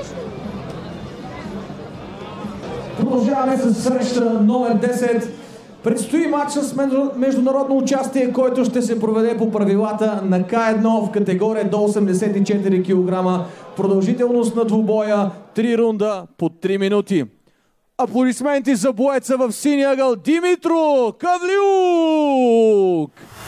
Продължаваме с среща номер 10. Предстои матч с международно участие, който ще се проведе по правилата на К1 в категория до 84 кг. Продължителност на двубоя 3 рунда по 3 минути. Аплодисменти за боеца в синия ъгъл Димитро Кавлюк!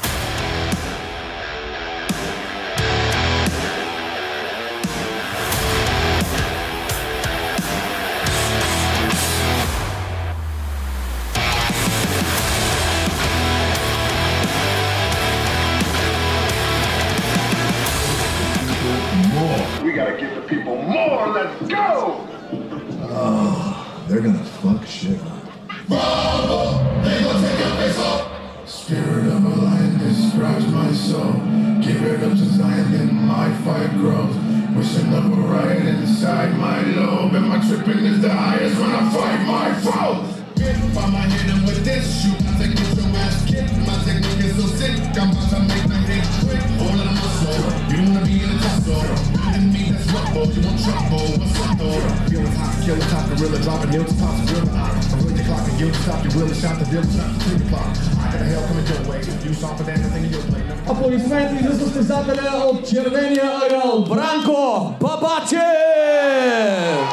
We gotta give the people more. Let's go! Oh, they're gonna fuck shit up. They gonna take your face off. Spirit of a lion describes my soul. Give it up to Zion, then my fight grows. Wishing love were right inside my lobe, and my tripping is the highest when I fight my foes. If I'ma hit him with this, shoot my technique, your ass kick. My technique is so sick, I'm about to make my head quick. All of the muscle, you don't wanna be in the tussle. And me, that's rubble, you want trouble, what's up though? Feeling hot, killing top, gorilla, dropping nails, top, gorilla. I read the clock and you stop, you will, shot the deal, stop the trigger clock. I got a hell coming your way, you saw for that, nothing in your play. Аплодисменти за състезателя от червения ъгъл Бранко Бабачев!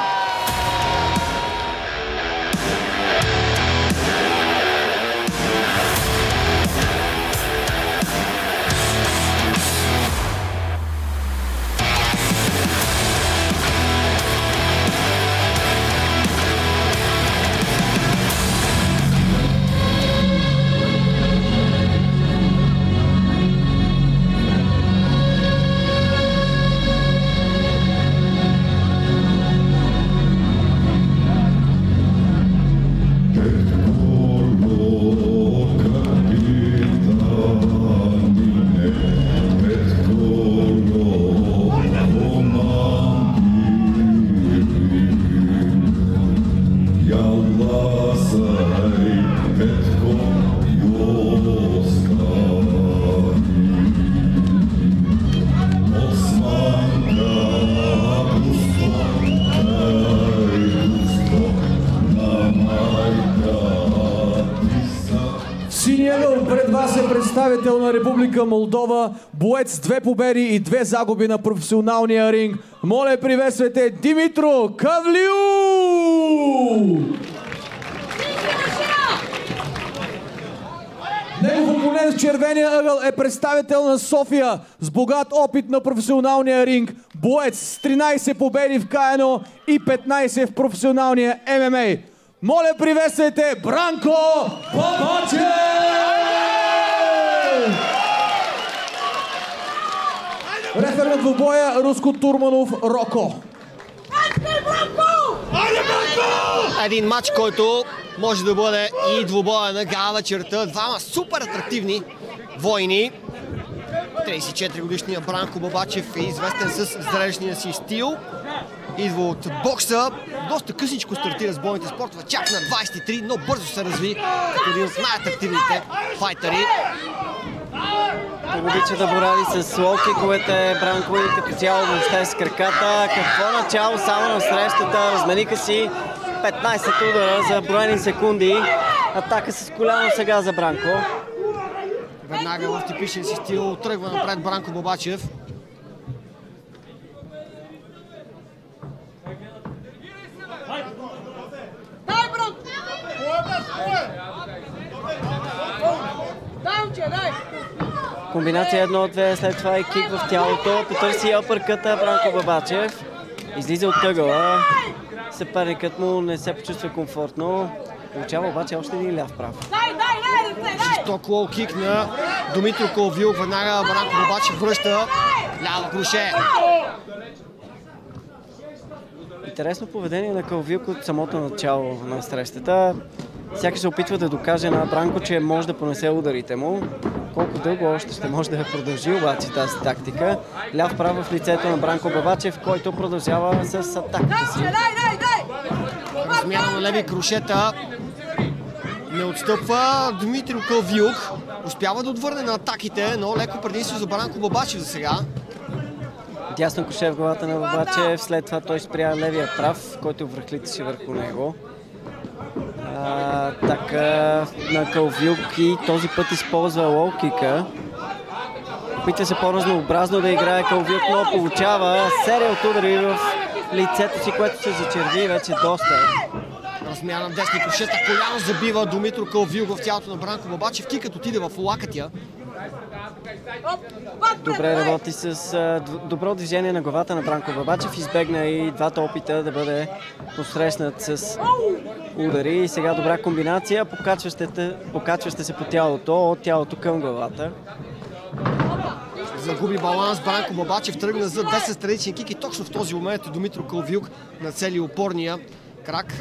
Пред вас е представител на Република Молдова, боец с 2 победи и 2 загуби на професионалния ринг. Моля, приветствайте Димитро Кавлюк! Негов опонент в червения ъгъл е представител на София с богат опит на професионалния ринг, боец с 13 победи в К1 и 15 в професионалния ММА. Моля, приветствайте Бранко Бабачев! Рефер на двубоя Руско Турманов Роко. Един матч, който може да бъде и двубоя на гала черта. Двама супер атрактивни войни. 34-годишният Бранко Бабачев е известен с зрелищния си стил. Идва от бокса. Доста късничко стартира с бойните спортове. Чак на 23, но бързо се разви като един от най-атрактивните файтъри. Обича да борави с лоу-киковете, Бранко, и като цяло въобще с краката. Какво начало само на срещата. Размениха си 15 удара за броени секунди. Атака с коляно сега за Бранко. Веднага в типичен си стил тръгва напред Бранко Бабачев. Дай, Бранко! Дай! Комбинация 1-2, след това и кик в тялото. Потърси апърката Бранко Бабачев. Излиза от ъгъла. Съперникът му не се почувства комфортно. Получава обаче още един ляв прав. Жесток лоу кик на Димитро Кавлюк. Веднага Бранко Бабачев връща ляво круше. Интересно поведение на Кавлюк от самото начало на срещата. Сякаш се опитва да докаже на Бранко, че може да понесе ударите му. Колко дълго още ще може да продължи обаче тази тактика. Ляв прав в лицето на Бранко Бабачев, който продължава с атаката си. Размяна на леви крушета. Не отстъпва Димитро Кавлюк. Успява да отвърне на атаките, но леко предимство за Бранко Бабачев за сега. Дясно коше в главата на Бабачев, след това той спря левия прав, който връхлиташе върху него. Така на Калвюк и този път използва лоу-кика. Опитва се по-разнообразно да играе Калвюк, но получава серия от удари в лицето си, което се зачерви вече доста. Размяна на десни кошета, коляно забива Димитро Калвюк в тялото на Бранко Бабачев. Кикът отиде в лакътя. Добре работи с добро движение на главата на Бранко Бабачев. Избегна и двата опита да бъде посрещнат с удари. И сега добра комбинация, покачваща се по тялото, от тялото към главата. Загуби баланс, Бранко Бабачев тръгна за 10 страничен кик и точно в този момент Димитро Калвюк нацели опорния крак.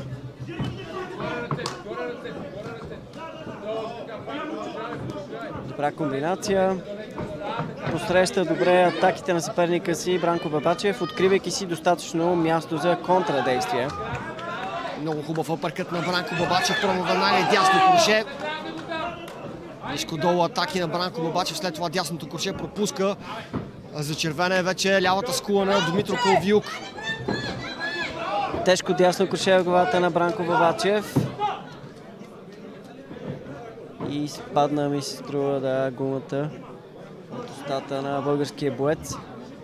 Добра комбинация. Посреща добре атаките на съперника си Бранко Бабачев, откривайки си достатъчно място за контрадействие. Много хубав апъркът на Бранко Бабачев, пробва веднага дясно круше. Ниско долу атаки на Бранко Бабачев, след това дясното круше пропуска. Зачервена е вече лявата скула на Димитро Калвюк. Тежко дясно круше в главата на Бранко Бабачев. И спадна, ми се струва, гумата от устата на българския боец.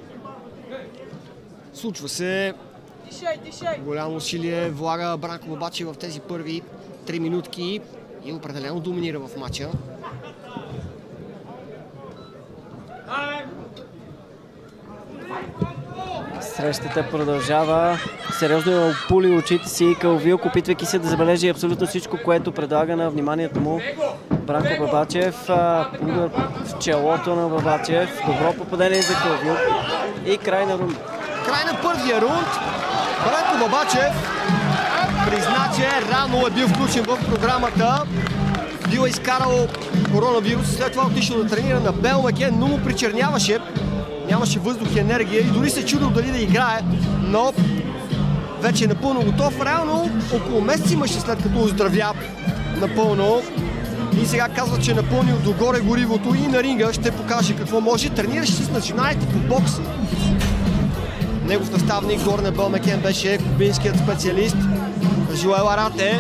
Случва се. Голямо усилие влага Бранко Бабачев в тези първи 3 минутки и определено доминира в матча. Срещата продължава. Сериозно е опули очите си Калвюк, опитвайки се да забележи абсолютно всичко, което предлага на вниманието му Бранко Бабачев. Удар в челото на Бабачев. Добро попадение за Калвюк. И край на рунда. Край на първия рунд. Бранко Бабачев призна, че рано е бил включен в програмата. Бил е изкарал коронавирус, след това отишъл да тренира на Белмекен, но му причерняваше. Нямаше въздух и енергия и дори се чудил дали да играе, но вече е напълно готов. Реално около месец имаше след като оздравя напълно. И сега казва, че е напълнил догоре горивото и на ринга ще покаже какво може. Тренираше с начинаете по бокс. Негов наставник Горна Белмекен беше кубинският специалист Жоел Арате.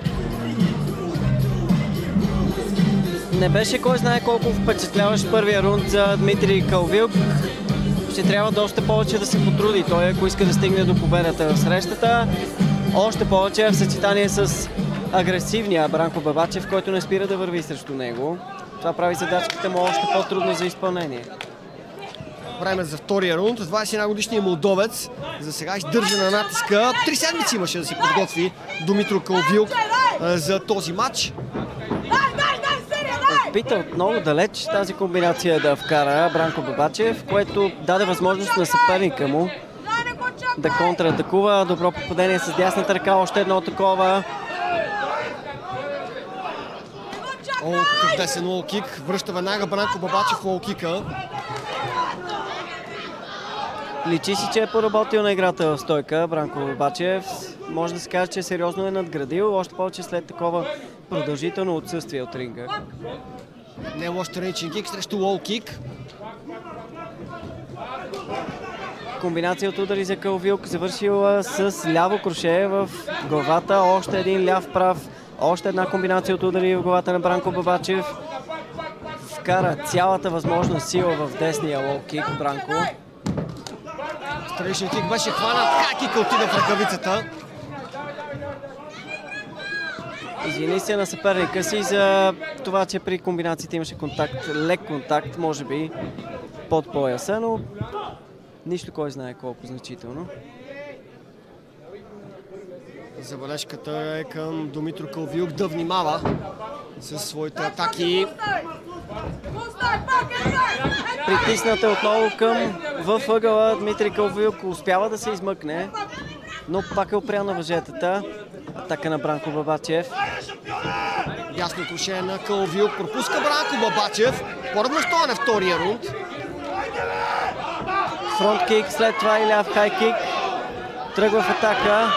Не беше кой знае колко впечатляващ първия рунд за Дмитрий Калвюк. Ще трябва доста повече да се потруди той, ако иска да стигне до победата в срещата. Още повече в съчетание с агресивния Бранко Бабачев, който не спира да върви срещу него. Това прави задачката му още по-трудно за изпълнение. Време за втория рунд. 21-годишният молдовец за сега издържа на натиска. 3 седмици имаше да се подготви Димитро Калвюк за този матч. Опита отново далеч тази комбинация да вкара Бранко Бабачев, което даде възможност на съперника му да контратакува. Добро попадение с дясната ръка, още едно такова. О, какъв десен лоу-кик. Връща веднага Бранко Бабачев лоу-кика. Личи си, че е поработил на играта в стойка Бранко Бабачев. Може да се каже, че сериозно е надградил, още повече след такова продължително отсъствие от ринга. Не е лош страничен кик срещу лоу-кик. Комбинация от удари за Калвюк, завършила с ляво круше в главата, още един ляв прав, още една комбинация от удари в главата на Бранко Бабачев. Вкара цялата възможна сила в десния лоу-кик Бранко. Страничен кик беше хванат, кика отиде в ръкавицата. Извини се на съперника си за това, че при комбинациите имаше контакт, лек контакт, може би под пояса, но нищо кой знае колко значително. Забележката е към Димитро Калвюк да внимава със своите атаки. Притисната отново в ъгъла Дмитрий Калвюк, успява да се измъкне, но пак е опрял на въжетата. Атака на Бранко Бабачев. Ясно круше на Калвюк. Пропуска Бранко Бабачев. По-равностоен е втория рунд. Фронт кик, след това и ляв хай кик. Тръгва в атака.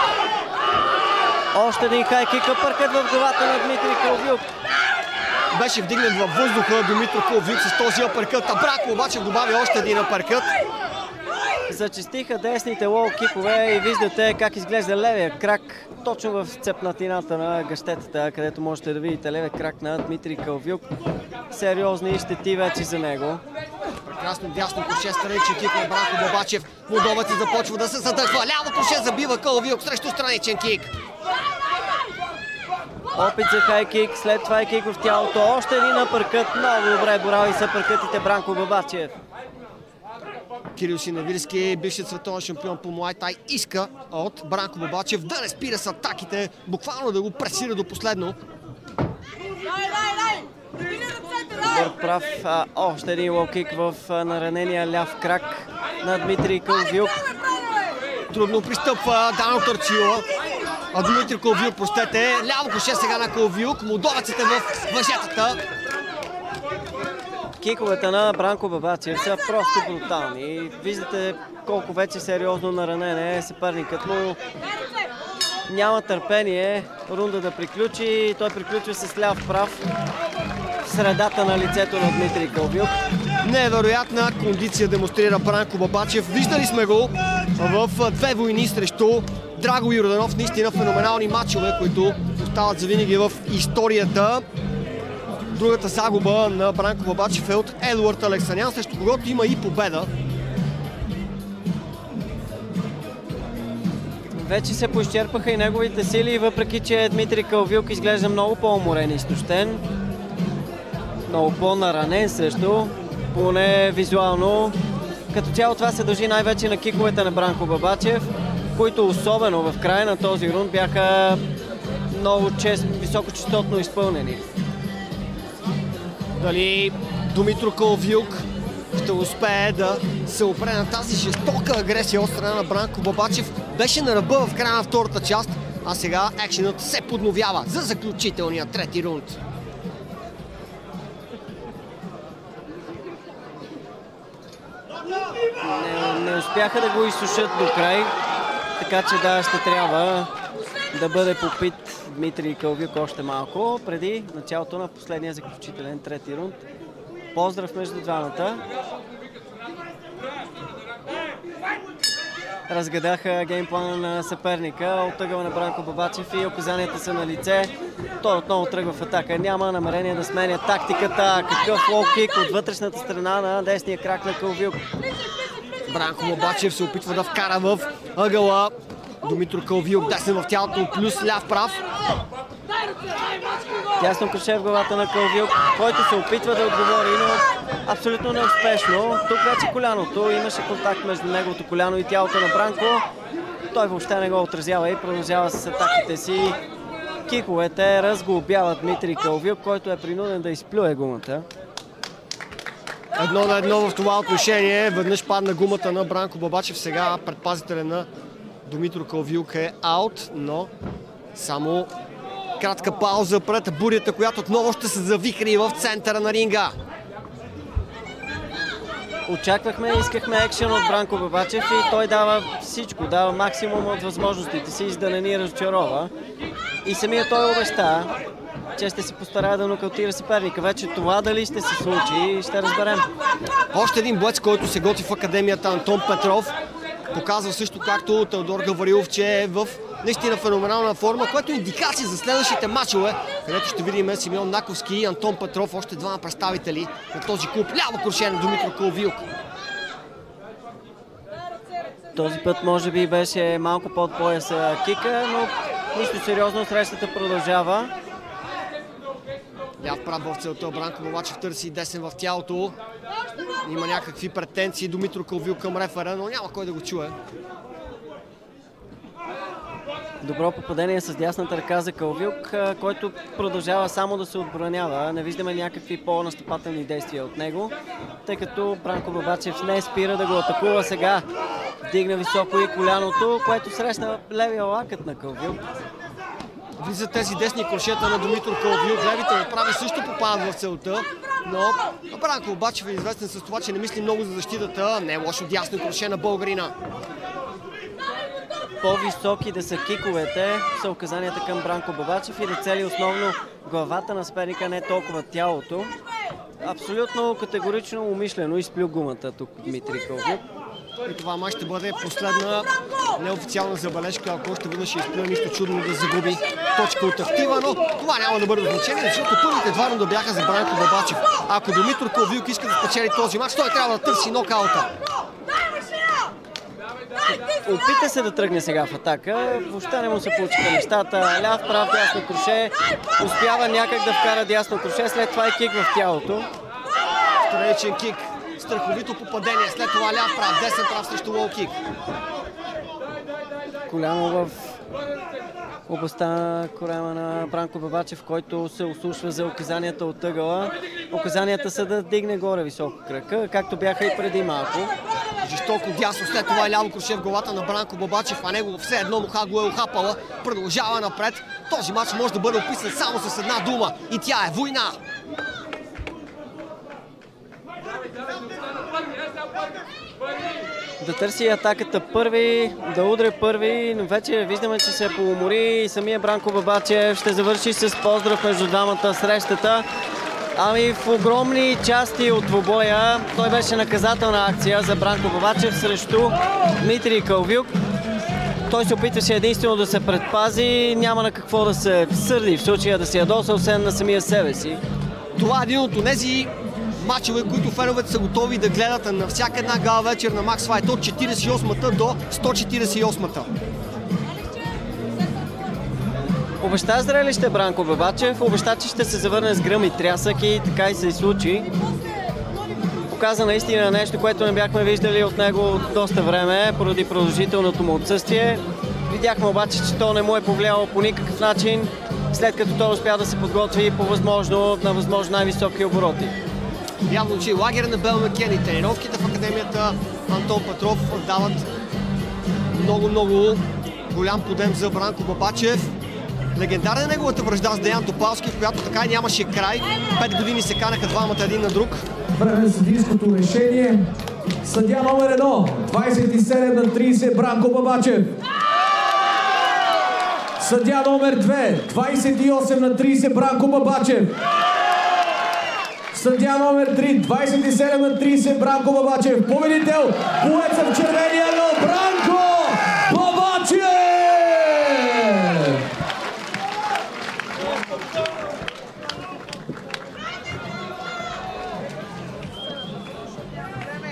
Още един хай кик, апъркът в главата на Дмитрий Калвюк. Беше вдигнат във въздуха Димитро Калвюк с този апъркът, а Бранко Бабачев добави още един апъркът. Зачестиха десните лоу кикове и виждате как изглежда левия крак точно в цепнатината на гащетата, където можете да видите левия крак на Дмитрий Калвюк. Сериозни щети вече за него. Прекрасно дясно круше, страничен кик на Бранко Бабачев. Молдовецът започва да се задържва. Ляво круше забива Калвюк срещу страничен кик. Опит за хайкик, след това и кик в тялото. Още един апъркът. Много добре борави с апъркътите Бранко Бабачев. Кирил Шиневирски, бившият световен шампион по Муай Тай, иска от Бранко Бабачев да не спира с атаките, буквално да го пресира до последно. Добър прав. Още един лоу-кик в наранения ляв крак на Дмитрий Калвюк. Трудно пристъпва Дано Търчила. Дмитрий Калвюк, простете. Ляво коше сега на Калвюк. Молдовецът е в въжетата. Киковете на Бранко Бабачев са просто брутални. Виждате колко вече сериозно наранен е съперникът му. Няма търпение рунда да приключи. Той приключва с ляв прав в средата на лицето на Дмитрий Калвюк. Невероятна кондиция демонстрира Бранко Бабачев. Виждали сме го в две войни срещу Драго Йорданов. Наистина феноменални матчове, които остават завинаги в историята. Другата загуба на Бранко Бабачев е от Едуард Алексанян, срещу когото има и победа. Вече се поизчерпаха и неговите сили, въпреки че Дмитрий Калвюк изглежда много по-уморен и изтощен. Много по-наранен също, поне визуално. Като цяло това се дължи най-вече на киковете на Бранко Бабачев, които особено в края на този рунд бяха много високочастотно изпълнени. Дали Дмитрий Калвюк ще успее да се опре на тази жестока агресия от страна на Бранко Бабачев? Беше на ръба в края на втората част, а сега екшенът се подновява за заключителния трети рунд. Не успяха да го изсушат до край, така че да, ще трябва да бъде попит Дмитрий Калвюк още малко преди началото на последния заключителен трети рунд. Поздрав между двамата. Разгадаха геймплана на съперника от ъгъла на Бранко Бабачев и указанията са на лице. Той отново тръгва в атака. Няма намерение да сменя тактиката. Какъв лоу-кик от вътрешната страна на десния крак на Калвюк. Бранко Бабачев се опитва да вкара в ъгъла Дмитрий Калвюк, десен в тялото плюс ляв прав. Тясно круше в главата на Калвюк, който се опитва да отговори, но абсолютно неуспешно. Тук вече коляното, имаше контакт между неговото коляно и тялото на Бранко. Той въобще не го отразява и продължава с атаките си. Киковете разглобяват Дмитрий Калвюк, който е принуден да изплюе гумата. 1-1 в това отношение. Веднъж падна гумата на Бранко Бабачев. Сега предпазителя на Дмитрий Калвюк е аут, но само кратка пауза пред бурята, която отново ще се завихри в центъра на ринга. Очаквахме, искахме екшен от Бранко Бабачев и той дава всичко, дава максимум от възможностите си, за да не ни разочарова. И самия той обеща, че ще се постарае да нокаутира съперника. Вече това дали ще се случи, ще разберем. Още един боец, който се готви в академията, Антон Петров. Показва също както Теодор Гаврилов, че е в наистина феноменална форма, което е индикация за следващите матчове, където ще видим Симеон Наковски и Антон Петров, още двама представители на този клуб. Ляво круше на Дмитрий Калвюк. Този път може би беше малко под пояса кика, но нищо сериозно, срещата продължава. Ляв прав в целта, Бранко Бабачев търси десен в тялото. Има някакви претенции Дмитрий Калвюк към рефера, но няма кой да го чуе. Добро попадение с дясната ръка за Калвюк, който продължава само да се отбранява. Не виждаме някакви по-настъпателни действия от него, тъй като Бранко Бабачев не спира да го атакува сега. Дигна високо и коляното, което срещна левия лакът на Калвюк. Влизат тези десни крушета на Дмитрий Калвюк. Левите направи също попадат в целта, но Бранко Бабачев е известен с това, че не мисли много за защитата. Не е лошо дясно круше на българина. По-високи да са киковете са указанията към Бранко Бабачев и да цели основно главата на съперника, не толкова тялото. Абсолютно категорично умишлено изплю гумата тук Дмитрий Калвюк. И това мач ще бъде последна неофициална забележка, ако още веднъж ще изплюе, нищо чудно да загуби точка от актива, но това няма да бъде значение, защото първите два рунда бяха за Бранко Бабачев. Ако Димитър Калвилк иска да спечели този мач, той трябва да търси нокаута. Опита се да тръгне сега в атака, въобще не му се получиха нещата. Ляв, прав, дясно круше, успява някак да вкара дясно круше, след това е кик в тялото. Страничен кик, страховито попадение, след това ляв прав, десен прав срещу лоу кик. Коляно в областта на корема на Бранко Бабачев, който се ослушва за указанията от ъгъла. Указанията са да дигне горе високо кръка, както бяха и преди малко. Жестоко дясно, след това ляво круше в главата на Бранко Бабачев, а него все едно ноха го е ухапала. Продължава напред. Този мач може да бъде описан само с една дума и тя е война. Да търси атаката първи, да удря първи, но вече виждаме, че се поумори и самия Бранко Бабачев ще завърши с поздрав между двамата срещата. Ами в огромни части от двубоя той беше наказателна акция за Бранко Бабачев срещу Дмитрий Калвилк. Той се опитваше единствено да се предпази, няма на какво да се сърди в случая, да се ядоса, освен на самия себе си. Това е един от тези мачове, които феновете са готови да гледат на всяка една гала вечер на Max Fight от 48-та до 148-та. Обеща зрелище Бранко Бабачев, обеща, че ще се завърне с гръм и трясък и така и се случи. Показа наистина нещо, което не бяхме виждали от него доста време, поради продължителното му отсъствие. Видяхме обаче, че то не му е повлияло по никакъв начин, след като той успя да се подготви по на възможно най-високи обороти. Явно, че лагерът на Бел Макен и тренировките в Академията Антон Петров дават много голям подем за Бранко Бабачев. Легендарна е неговата вражда с Деян Топалски, в която така и нямаше край. 5 години се канаха двамата един на друг. Време на съдийското решение. Съдия номер 1, 27-30 Бранко Бабачев. Съдия номер 2, 28-30 Бранко Бабачев. Съдия номер 3, 27-30 Бранко Бабачев. Победител, боеца в червения лъв Бранко Бабачев!